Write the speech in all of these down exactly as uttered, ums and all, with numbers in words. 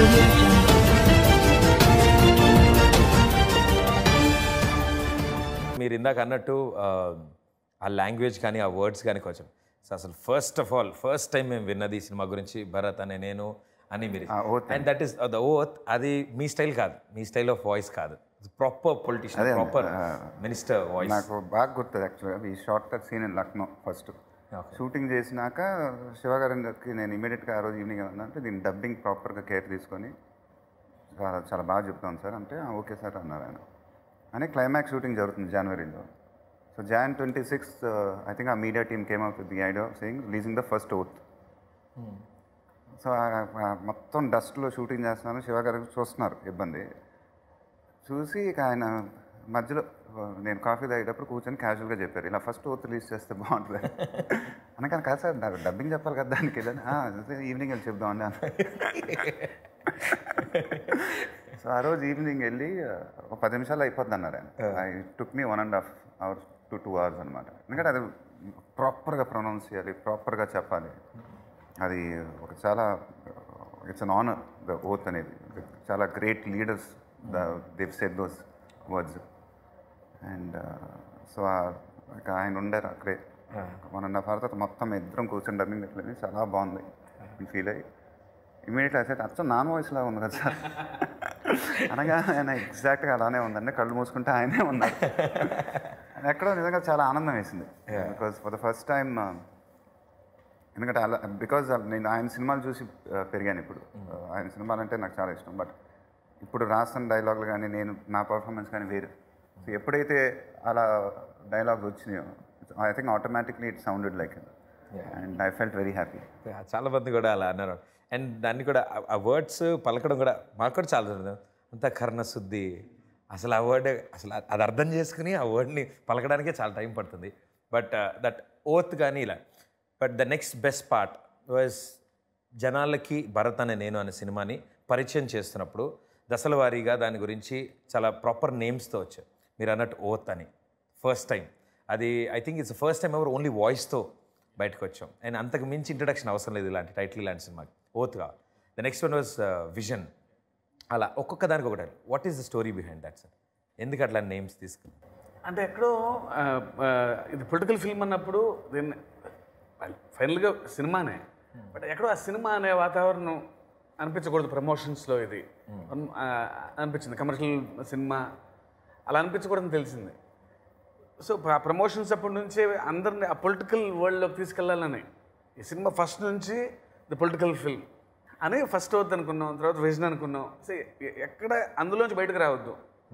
audio jungle. మీరు ఇందాక అన్నట్టు ఆ లాంగ్వేజ్ కానీ ఆ వర్డ్స్ కానీ కొంచెం సో అసలు first of all first time మేము విన్నది ఈ సినిమా గురించి భరత్ అనే నేను అని మీరు and that is the oath. అది మీ స్టైల్ కాదు, మీ స్టైల్ ఆఫ్ వాయిస్ కాదు, proper politician, proper minister voice. నాకు బాగా గుర్తుంది యాక్చువల్గా ఈ short cut scene in Lucknow. First shooting చేసినాక శివగారికి నేను ఇమీడియట్గా ఆ రోజు ఈవినింగ్ అంటే దీన్ని డబ్బింగ్ ప్రాపర్గా కేర్ తీసుకొని చాలా చాలా బాగా చెప్తాను సార్ అంటే ఓకే సార్ అన్నారు ఆయన. అని క్లైమాక్స్ షూటింగ్ జరుగుతుంది జనవరిలో. So Jan twenty sixth I think ఆ media team came out with the idea of saying releasing the first oath. So మొత్తం డస్ట్లో షూటింగ్ చేస్తున్నాను, శివగారు చూస్తున్నారు ఇబ్బంది చూసి ఇక ఆయన మధ్యలో నేను కాఫీ తాగేటప్పుడు కూర్చొని క్యాజువల్గా చెప్పారు ఇలా ఫస్ట్ ఓత్ రిలీజ్ చేస్తే బాగుంటుంది అనకాని కాదు సార్ నాకు డబ్బింగ్ చెప్పాలి కదా దానికి వెళ్ళాను ఈవినింగ్ వెళ్ళి చెప్దామండి అన్న. సో ఆ రోజు ఈవినింగ్ వెళ్ళి ఒక పది నిమిషాలు అయిపోద్ది అన్నారు ఆయన. I took me one and half hours to two hours అనమాట. ఎందుకంటే అది ప్రాపర్గా ప్రొనౌన్స్ చేయాలి, ప్రాపర్గా చెప్పాలి. అది ఒక చాలా it's an honour the oath అనేది. చాలా great leaders the they've said those words. And so ఆయన ఉండారు అక్కడే వన్ అండ్ హాఫ్ అవర్ తర్వాత మొత్తం ఇద్దరం కూర్చొని డబ్బింగ్ పెట్టలేదు. చాలా బాగుంది ఫీల్ అయ్యి ఇమీడియట్లీ అయితే అచ్చం నాన్ వాయిస్ లాగా ఉంది కదా సార్ అనగా ఆయన ఎగ్జాక్ట్గా అలానే ఉందండి. కళ్ళు మూసుకుంటే ఆయనే ఉన్నారు. ఎక్కడో నిజంగా చాలా ఆనందం వేసింది. Because for the first time ఎందుకంటే అలా బికాజ్ నేను ఆయన సినిమాలు చూసి పెరిగాను. ఇప్పుడు ఆయన సినిమాలు అంటే నాకు చాలా ఇష్టం. బట్ ఇప్పుడు రాసిన డైలాగులు కానీ నేను నా పర్ఫార్మెన్స్ కానీ వేరు. సో ఎప్పుడైతే అలా డైలాగ్స్ వచ్చినాయో I think automatically it sounded like and I felt very happy. చాలా మంది కూడా అలా అన్నారు. అండ్ దాన్ని కూడా ఆ వర్డ్స్ పలకడం కూడా మాకు కూడా చాలా అంత కర్ణశుద్ధి. అసలు ఆ వర్డ్ అసలు అది అర్థం చేసుకుని ఆ వర్డ్ని పలకడానికే చాలా టైం పడుతుంది. బట్ దట్ ఓత్ కానీ ఇలా. But the next best part was జనాలకి భరత్ అనే నేను అనే సినిమాని పరిచయం చేస్తున్నప్పుడు దశల వారీగా దాని గురించి చాలా ప్రాపర్ నేమ్స్తో వచ్చాయి. మీరు అన్నట్టు ఓత్ అని ఫస్ట్ టైం. అది I think it's first time ఎవరు ఓన్లీ వాయిస్తో బయటకు వచ్చాం. అండ్ అంతకు మించి ఇంట్రడక్షన్ అవసరం లేదు ఇలాంటి టైటిల్ ఇలాంటి సినిమాకి. ఓత్ కావాలి. The next one was vision. అలా ఒక్కొక్క దానికి ఒకటి. What is the story behind that sir? ఎందుకు అట్లా నేమ్స్ తీసుకుని? అంటే ఎక్కడో ఇది పొలిటికల్ ఫిల్మ్ అన్నప్పుడు దీన్ని ఫైనల్గా సినిమానే. బట్ ఎక్కడో ఆ సినిమా అనే వాతావరణం అనిపించకూడదు ప్రమోషన్స్లో. ఇది అనిపించింది కమర్షియల్ సినిమా అలా అనిపించకూడదని తెలిసింది. సో ఆ ప్రమోషన్స్ అప్పటి నుంచి అందరిని ఆ పొలిటికల్ వరల్డ్లోకి తీసుకెళ్ళాలని ఈ సినిమా ఫస్ట్ నుంచి ది పొలిటికల్ ఫిల్మ్ అని ఫస్ట్ అవుద్ది అనుకున్నాం. తర్వాత విజన్ అనుకున్నాం. సో ఎక్కడ అందులోంచి బయటకు రావద్దు.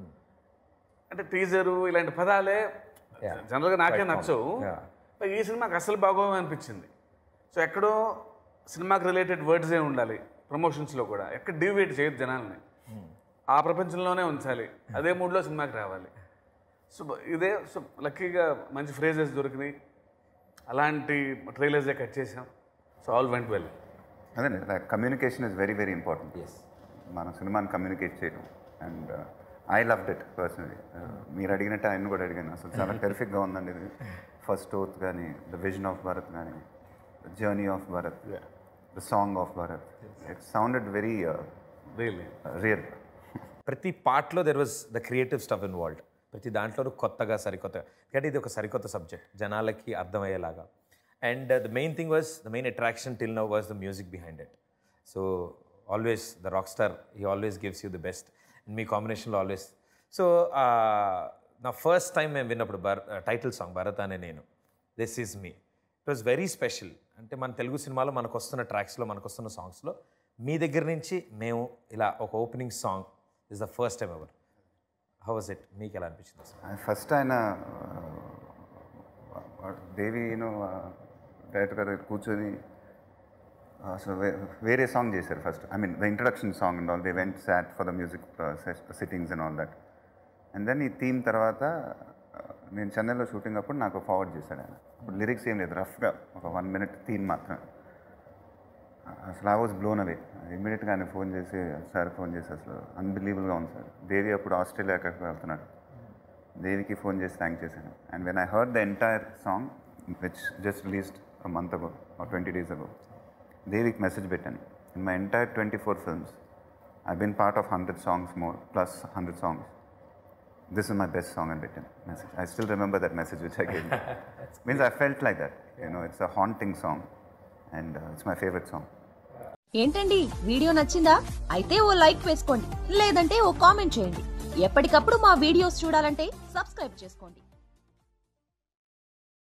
అంటే టీజరు ఇలాంటి పదాలే జనరల్గా నాకే నచ్చవు. ఈ సినిమాకి అసలు బాగోమని అనిపించింది. సో ఎక్కడో సినిమాకి రిలేటెడ్ వర్డ్సే ఉండాలి ప్రమోషన్స్లో కూడా. ఎక్కడ డివియేట్ చేయొద్దు జనాల్ని. ఆ ప్రపంచంలోనే ఉంచాలి. అదే మూడ్లో సినిమాకి రావాలి. సో ఇదే సో లక్కీగా మంచి ఫ్రేజెస్ దొరికినాయి. అలాంటి ట్రైలర్సే కట్ చేసాం. So all went well. అదే communication is very very important. మన సినిమాని కమ్యూనికేట్ చేయడం. And I loved it personally. మీరు అడిగినట్టు ఆయన కూడా అడిగాను. అసలు చాలా పెర్ఫెక్ట్గా ఉందండి ఇది. ఫస్ట్ ఓత్ కానీ, ద విజన్ ఆఫ్ భరత్ కానీ, the journey of Bharat, the song of Bharat, it sounded very really real. ప్రతి పార్ట్లో there was the creative stuff involved. ప్రతి దాంట్లోనూ కొత్తగా సరికొత్తగా. ఎందుకంటే ఇది ఒక సరికొత్త సబ్జెక్ట్ జనాలకి అర్థమయ్యేలాగా. And the main thing was the main attraction till now was the music behind it. So always the rock star he always gives you the best. And మీ కాంబినేషన్లో ఆల్వేస్. సో నా ఫస్ట్ టైం మేము విన్నప్పుడు భర title song Bharat అనే నేను, this is me, it was very special. అంటే మన తెలుగు సినిమాలో మనకు వస్తున్న ట్రాక్స్లో మనకు వస్తున్న సాంగ్స్లో మీ దగ్గర నుంచి మేము ఇలా ఒక opening song is the first time ever. How was it? మీకు ఎలా అనిపించింది? ఫస్ట్ ఆయన దేవిను డైరెక్టర్ గారు కూర్చొని అసలు వేరే సాంగ్ చేశారు first. I mean the introduction song and all they went sat for the music sittings and all that. And then ఈ థీమ్ తర్వాత నేను చెన్నైలో షూటింగ్ అప్పుడు నాకు ఫార్వర్డ్ చేశాడు ఆయన. అప్పుడు లిరిక్స్ ఏం లేదు, రఫ్గా ఒక వన్ మినిట్ థీమ్ మాత్రం. అసలు ఐ వాజ్ బ్లోన్ అవే. ఇమ్మీడియట్గా ఆయన ఫోన్ చేసి సార్ ఫోన్ చేసి అసలు అన్బిలీవబుల్గా ఉంది సార్. దేవి అప్పుడు ఆస్ట్రేలియా ఎక్కడికి వెళ్తున్నాడు. దేవికి ఫోన్ చేసి థ్యాంక్ చేశాను. And when I heard the entire song which just released a month ago or twenty days ago, దేవికి మెసేజ్ పెట్టాను. In my entire twenty four films I've been part of one hundred songs more, plus one hundred songs. This is my best song I've written. Message. I still remember that message which I gave. Means I felt like that. You know, it's a haunting song, and uh, it's my favorite song. ఏంటండి video నచ్చిందా? అయితే ఓ like వేసుకోండి, లేదంటే ఓ comment చేయండి. ఎప్పటికప్పుడు మా videos చూడాలంటే subscribe చేసుకోండి.